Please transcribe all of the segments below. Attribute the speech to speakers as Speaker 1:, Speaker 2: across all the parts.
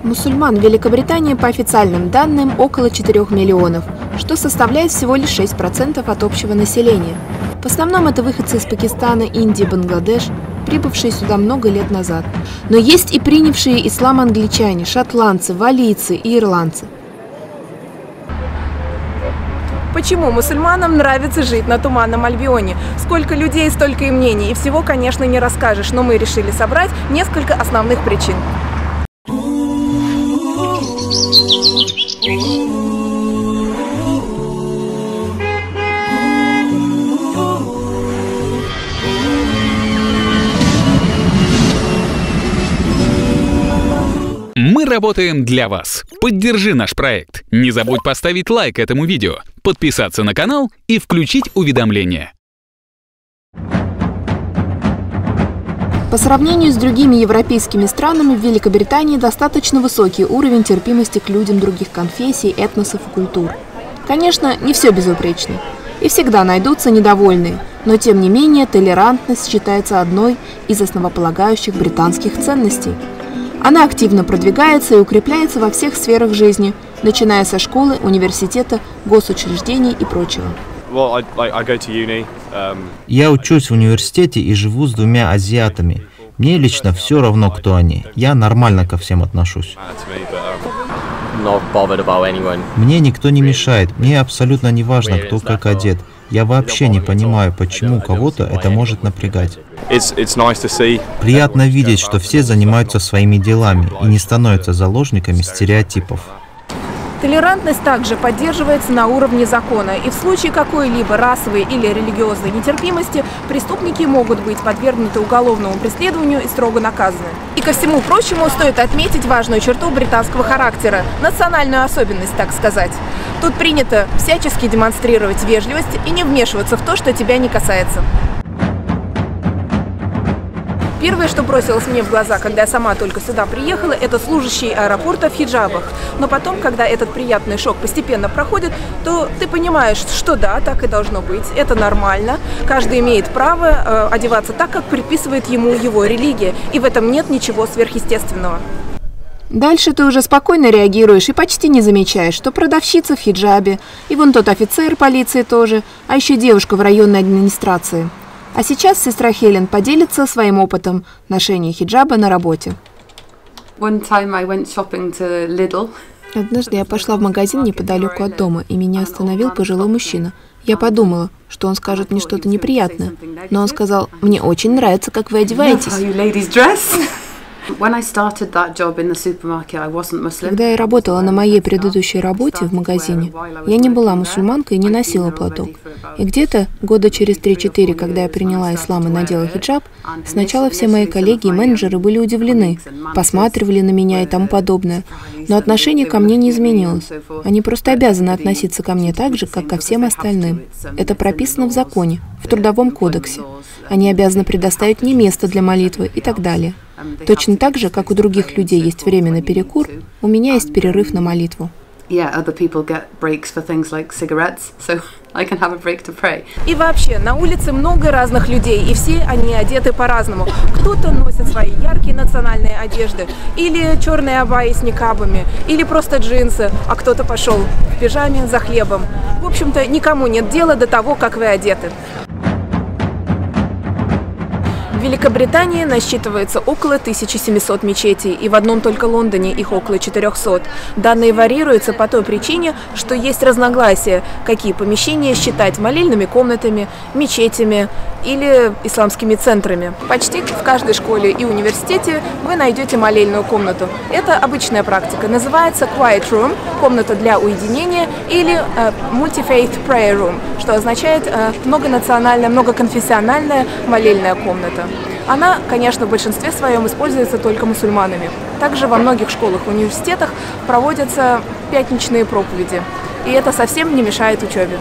Speaker 1: Мусульман в Великобритании по официальным данным около 4 миллионов, что составляет всего лишь 6% от общего населения. В основном это выходцы из Пакистана, Индии, Бангладеш, прибывшие сюда много лет назад. Но есть и принявшие ислам англичане, шотландцы, валлийцы и ирландцы.
Speaker 2: Почему мусульманам нравится жить на Туманном Альбионе? Сколько людей, столько и мнений. И всего, конечно, не расскажешь, но мы решили собрать несколько основных причин.
Speaker 3: Мы работаем для вас. Поддержи наш проект. Не забудь поставить лайк этому видео, подписаться на канал и включить уведомления.
Speaker 1: По сравнению с другими европейскими странами, в Великобритании достаточно высокий уровень терпимости к людям других конфессий, этносов и культур. Конечно, не все безупречно. И всегда найдутся недовольные, но тем не менее толерантность считается одной из основополагающих британских ценностей. Она активно продвигается и укрепляется во всех сферах жизни, начиная со школы, университета, госучреждений и прочего.
Speaker 4: Я учусь в университете и живу с 2 азиатами. Мне лично все равно, кто они. Я нормально ко всем отношусь. Мне никто не мешает. Мне абсолютно не важно, кто как одет. Я вообще не понимаю, почему кого-то это может напрягать. Приятно видеть, что все занимаются своими делами и не становятся заложниками стереотипов.
Speaker 2: Толерантность также поддерживается на уровне закона, и в случае какой-либо расовой или религиозной нетерпимости преступники могут быть подвергнуты уголовному преследованию и строго наказаны. И ко всему прочему стоит отметить важную черту британского характера, национальную особенность, так сказать. Тут принято всячески демонстрировать вежливость и не вмешиваться в то, что тебя не касается. Первое, что бросилось мне в глаза, когда я сама только сюда приехала, это служащие аэропорта в хиджабах. Но потом, когда этот приятный шок постепенно проходит, то ты понимаешь, что да, так и должно быть, это нормально. Каждый имеет право одеваться так, как предписывает ему его религия, и в этом нет ничего сверхъестественного.
Speaker 1: Дальше ты уже спокойно реагируешь и почти не замечаешь, что продавщица в хиджабе, и вон тот офицер полиции тоже, а еще девушка в районной администрации. А сейчас сестра Хелен поделится своим опытом ношения хиджаба на работе. Однажды я пошла в магазин неподалеку от дома, и меня остановил пожилой мужчина. Я подумала, что он скажет мне что-то неприятное, но он сказал: «Мне очень нравится, как вы одеваетесь». Когда я работала на моей предыдущей работе в магазине, я не была мусульманкой и не носила платок. И где-то года через 3-4, когда я приняла ислам и надела хиджаб, сначала все мои коллеги и менеджеры были удивлены, посматривали на меня и тому подобное. Но отношение ко мне не изменилось. Они просто обязаны относиться ко мне так же, как ко всем остальным. Это прописано в законе, в Трудовом кодексе. Они обязаны предоставить мне место для молитвы и так далее. Точно так же, как у других людей есть время на перекур, у меня есть перерыв на молитву. И
Speaker 2: вообще, на улице много разных людей, и все они одеты по-разному. Кто-то носит свои яркие национальные одежды, или черные абайи с никабами, или просто джинсы, а кто-то пошел в пижаме за хлебом. В общем-то, никому нет дела до того, как вы одеты. В Великобритании насчитывается около 1700 мечетей, и в одном только Лондоне их около 400. Данные варьируются по той причине, что есть разногласия, какие помещения считать молельными комнатами, мечетями или исламскими центрами. Почти в каждой школе и университете вы найдете молельную комнату. Это обычная практика. Называется Quiet Room, комната для уединения, или Multi-Faith Prayer Room, что означает многонациональная, многоконфессиональная молельная комната. Она, конечно, в большинстве своем используется только мусульманами. Также во многих школах и университетах проводятся пятничные проповеди. И это совсем не мешает учебе.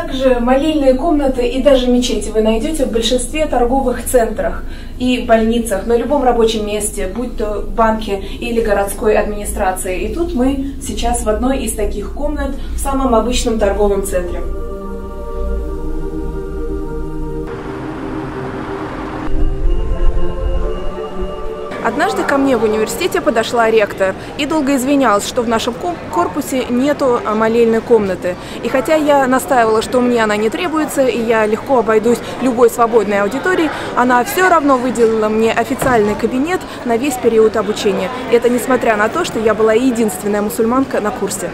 Speaker 2: Также молельные комнаты и даже мечети вы найдете в большинстве торговых центрах и больницах, на любом рабочем месте, будь то банки или городской администрации. И тут мы сейчас в одной из таких комнат в самом обычном торговом центре. Однажды ко мне в университете подошла ректор и долго извинялась, что в нашем корпусе нету молельной комнаты. И хотя я настаивала, что мне она не требуется, и я легко обойдусь любой свободной аудиторией, она все равно выделила мне официальный кабинет на весь период обучения. И это несмотря на то, что я была единственная мусульманка на курсе.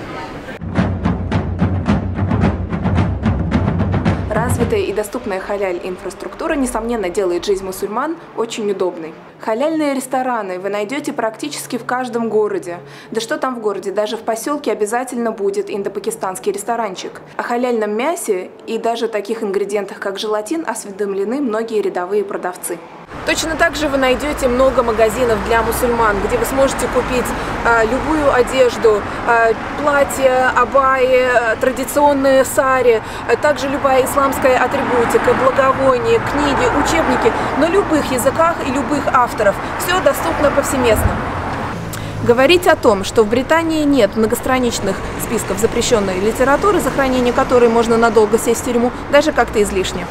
Speaker 2: Развитая и доступная халяль-инфраструктура, несомненно, делает жизнь мусульман очень удобной. Халяльные рестораны вы найдете практически в каждом городе. Да что там в городе, даже в поселке обязательно будет индопакистанский ресторанчик. О халяльном мясе и даже таких ингредиентах, как желатин, осведомлены многие рядовые продавцы. Точно так же вы найдете много магазинов для мусульман, где вы сможете купить любую одежду, платья, абайи, традиционные сари, также любая исламская атрибутика, благовония, книги, учебники на любых языках и любых авторов. Все доступно повсеместно. Говорить о том, что в Британии нет многостраничных списков запрещенной литературы, за хранение которой можно надолго сесть в тюрьму, даже как-то излишне.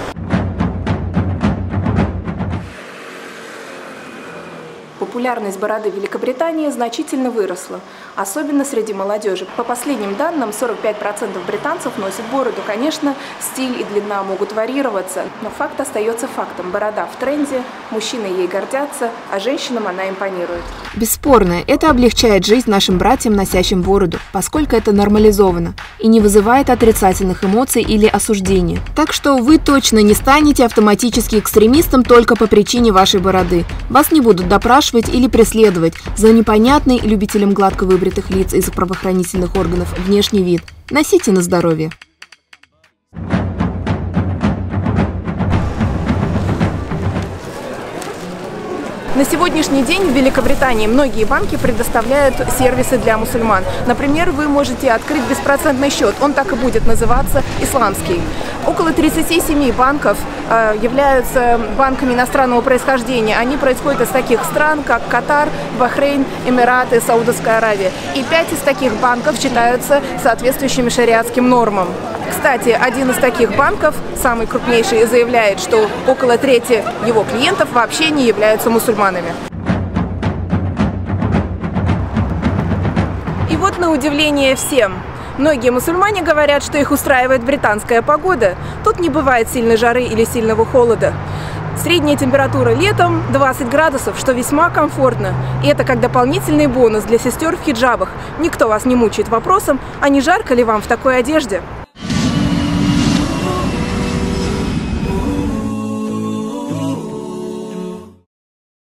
Speaker 2: Популярность бороды в Великобритании значительно выросла, особенно среди молодежи. По последним данным, 45% британцев носят бороду. Конечно, стиль и длина могут варьироваться, но факт остается фактом. Борода в тренде, мужчины ей гордятся, а женщинам она импонирует.
Speaker 1: Бесспорно, это облегчает жизнь нашим братьям, носящим бороду, поскольку это нормализовано и не вызывает отрицательных эмоций или осуждения. Так что вы точно не станете автоматически экстремистом только по причине вашей бороды. Вас не будут допрашивать или преследовать за непонятный любителям гладко выбритых лиц из правоохранительных органов внешний вид. Носите на здоровье.
Speaker 2: На сегодняшний день в Великобритании многие банки предоставляют сервисы для мусульман. Например, вы можете открыть беспроцентный счет, он так и будет называться «Исламский». Около 37 банков являются банками иностранного происхождения. Они происходят из таких стран, как Катар, Бахрейн, Эмираты, Саудовская Аравия. И 5 из таких банков считаются соответствующими шариатским нормам. Кстати, один из таких банков, самый крупнейший, заявляет, что около трети его клиентов вообще не являются мусульманами. И вот на удивление всем. Многие мусульмане говорят, что их устраивает британская погода. Тут не бывает сильной жары или сильного холода. Средняя температура летом 20 градусов, что весьма комфортно. И это как дополнительный бонус для сестер в хиджабах. Никто вас не мучает вопросом, а не жарко ли вам в такой одежде?